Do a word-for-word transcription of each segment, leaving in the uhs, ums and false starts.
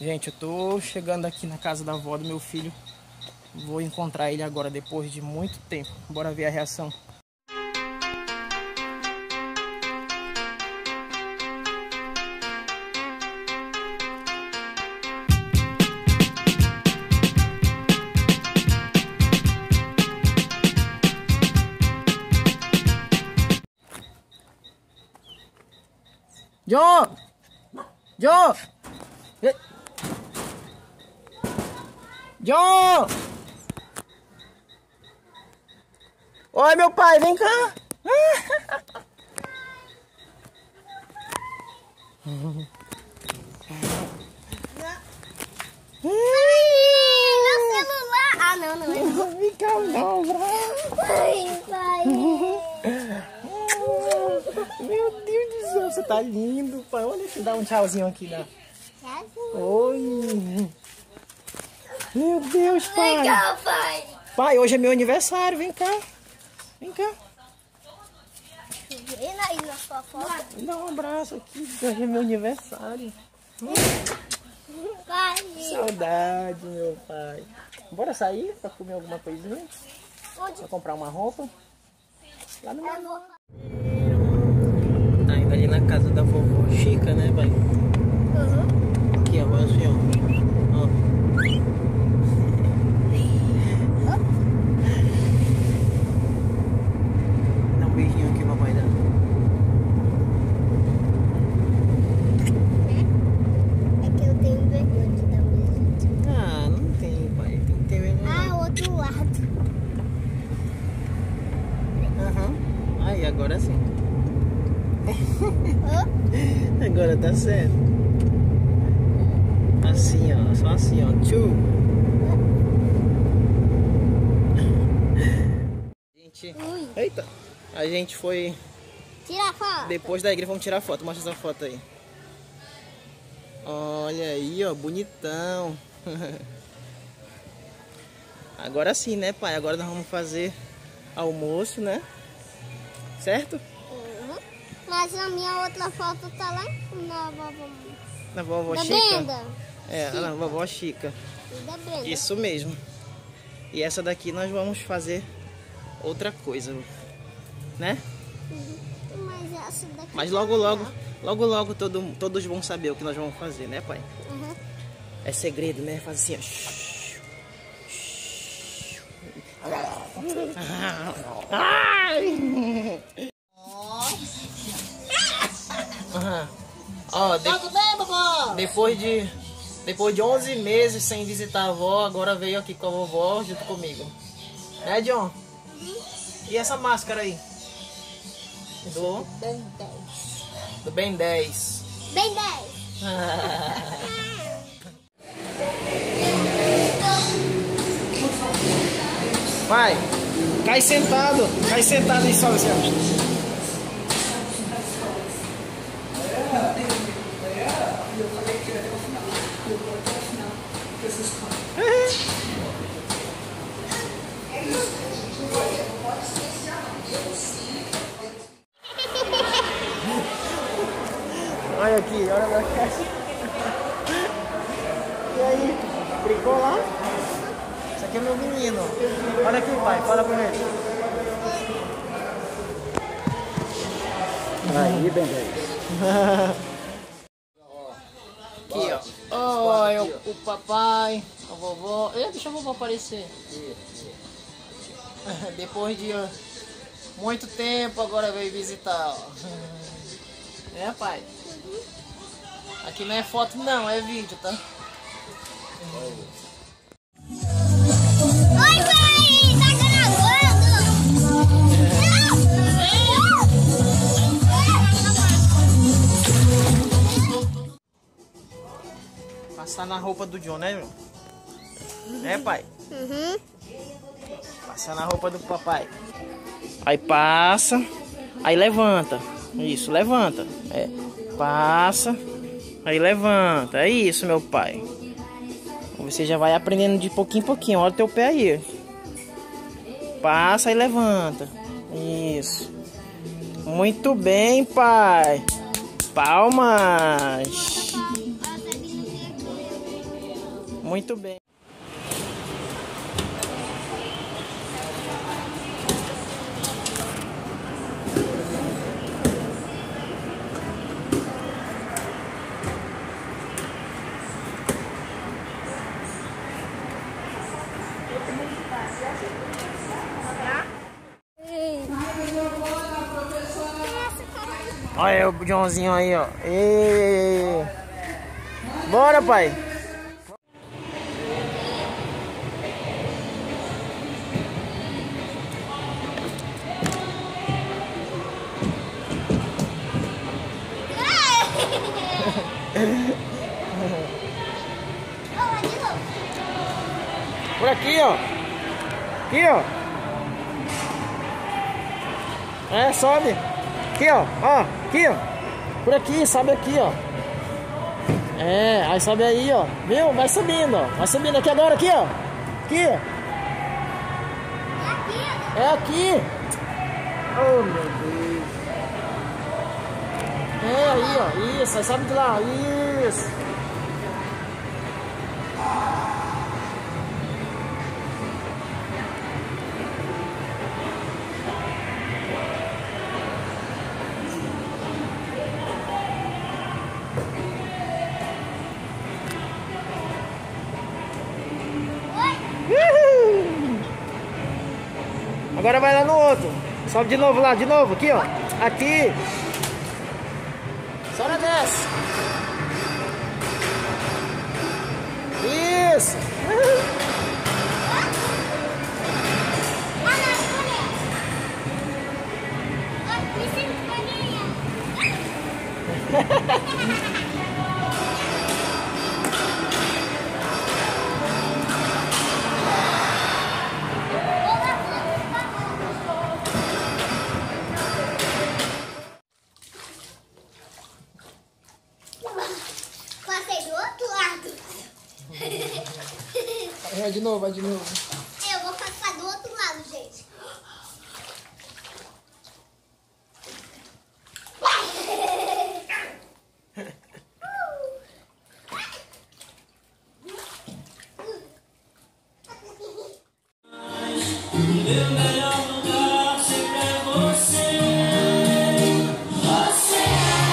Gente, eu tô chegando aqui na casa da avó do meu filho. Vou encontrar ele agora depois de muito tempo. Bora ver a reação. John! John! John! Oi, meu pai, vem cá! Meu celular! Ah, não, não é. Não vem cá, não, Ai, pai. Meu Deus do céu, você tá lindo, pai. Olha, deixa eu dar um tchauzinho aqui, dá. Oi! Meu Deus, pai! Vem cá, pai! Pai, hoje é meu aniversário, vem cá. Vem cá. Vem aí na sua foto. Dá um abraço aqui, hoje é meu aniversário. Pai. Saudade, meu pai. Bora sair pra comer alguma coisinha? Onde? Pra comprar uma roupa? Lá no Eu meu. vou... Tá indo ali na casa da vovó Chica, né, pai? Uhum. Aqui, ó, assim, ó. Ó. Dá um beijinho aqui, papai, dá. É que eu tenho vergonha de dar um beijo. Ah, não tem, pai. Tem que ter vergonha. Ah, outro lado. Aham. Aí, agora sim. Oh. Agora tá certo. Assim, ó. Só assim, ó. Tchu. Gente... Ui. Eita. A gente foi... Tira a foto. Depois da igreja, vamos tirar foto. Mostra essa foto aí. Olha aí, ó. Bonitão. Agora sim, né, pai? Agora nós vamos fazer almoço, né? Certo? Uhum. Mas a minha outra foto tá lá na vovó. Na vovó Da Chica. Brenda. É, na vovó Chica. E da Brenda. Isso mesmo. E essa daqui nós vamos fazer outra coisa, né? Uhum. Mas essa daqui. Mas logo, logo, logo, logo todo, todos vão saber o que nós vamos fazer, né, pai? Uhum. É segredo, né? Faz assim, ó. Shhh. Shhh. Ai! Aham. Ó, de... Tudo bem, vovó? depois de depois de onze meses sem visitar a avó, agora veio aqui com a vovó junto comigo. Né, John? Uhum. E essa máscara aí? Do, Bem dez. do Ben dez. Bem dez. Vai, cai sentado, cai sentado aí só, Luciano. Olha aqui, olha pra cá. E aí, brincou lá? Esse aqui é meu menino. Olha aqui, pai, fala com ele. Aí, Ben dez. Aqui, ó. Olha o, o papai, a vovó. Eh, deixa a vovó aparecer. Depois de ó, muito tempo, agora veio visitar, ó. É, pai? Aqui não é foto não, é vídeo, tá? Oi, pai! Tá gravando? Passar na roupa do John, né, John? É, pai? Uhum. Passar na roupa do papai. Aí passa, aí levanta. Isso, levanta. É, passa, aí levanta. É isso, meu pai. Você já vai aprendendo de pouquinho em pouquinho. Olha o teu pé aí. Passa e levanta. Isso. Muito bem, pai. Palmas. Muito bem. Olha o Joãozinho aí, ó. Ei. Bora, pai. Por aqui, ó. Aqui, ó. É, sobe. Aqui, ó. Ó, aqui, ó. Por aqui, sobe aqui, ó. É, aí sobe aí, ó. Viu? Vai subindo, ó. Vai subindo aqui agora, aqui, ó. Aqui. É aqui. Oh, meu Deus. É aí, ó. Isso, aí sobe de lá. Isso. Agora vai lá no outro. Sobe de novo lá, de novo. Aqui, ó. Aqui. Só na desce. Isso. Passei do outro lado. Vai de novo, vai de novo. Eu vou passar do outro lado, gente. Meu melhor lugar sempre é você. Você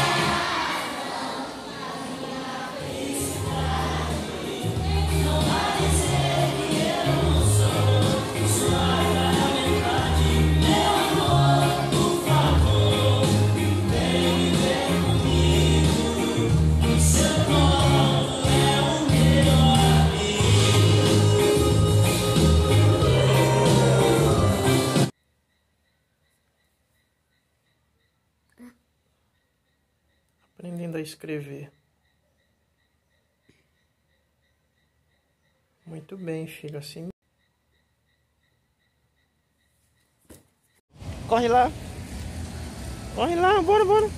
não vai dizer que eu não sou. Isso vai dar metade. Meu amor, por favor, vem viver comigo. O seu colo é o meu Aprendendo a escrever. Muito bem, filho, assim. Corre lá. Corre lá, bora, bora.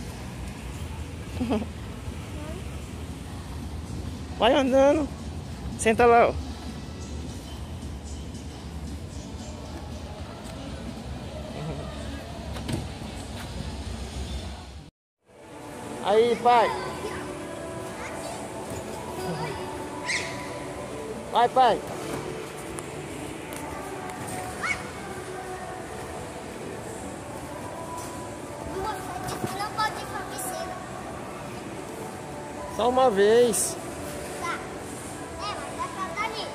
Vai andando. Senta lá, ó. Aí, pai. Vai, pai. Não pode ir pra piscina. Só uma vez. Tá. É, mas dá pra dar ali.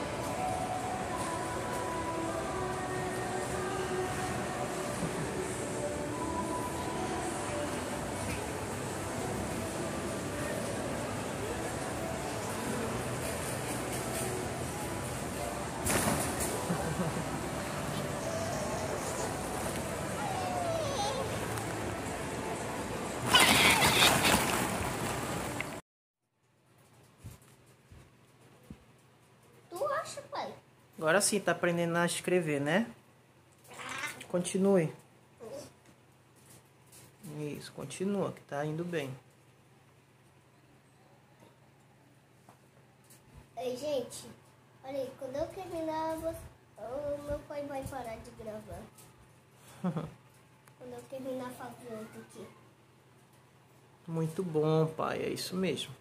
Tu acha, pai? Agora sim, tá aprendendo a escrever, né? Continue. Isso, continua, que tá indo bem. Ei, gente, olha aí, quando eu terminar, você- o meu pai vai parar de gravar. Quando eu terminar, faço outro aqui. Muito bom, pai, é isso mesmo.